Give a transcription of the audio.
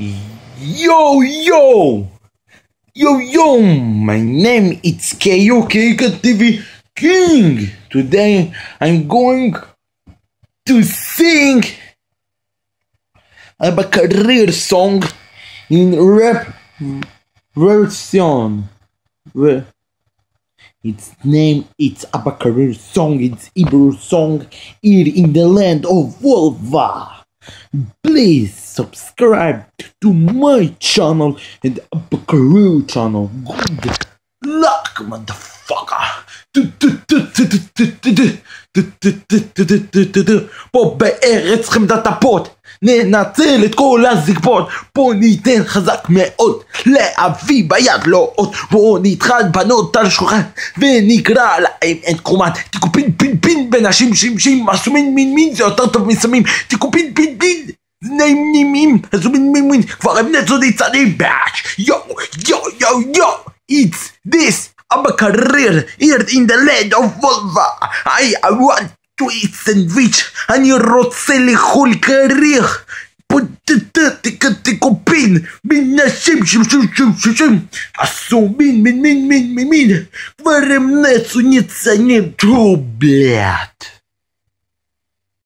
Yo, yo! Yo, yo! My name is Karaoke TV King. Today I'm going to sing a career song in rap version. Its name is a career song. It's Hebrew song here in the land of Volva. Please subscribe to my channel and Abacaru channel. Good luck, motherfucker. פה בארץ חמדת הפות ננצל את כל הזגבות. פה ניתן חזק מאוד להביא ביד לא עוד. בואו נתחד בנות על שולחן ונקרא להם את קרומן. תיקו פין פין פין בנשים שימשים מסומין מין מין זה יותר טוב מסמים. תיקו פין פין פין נעים נימים מסומין מין מין כבר הם נצודי צדים באש. יו יו יו יו it's this Abacarir here in the land of Volva. I want to eat sandwich אני רוצה לאכול קריר תיקופין בין נשים שום עשו מין כבר הם נצו ניצנים טו בלט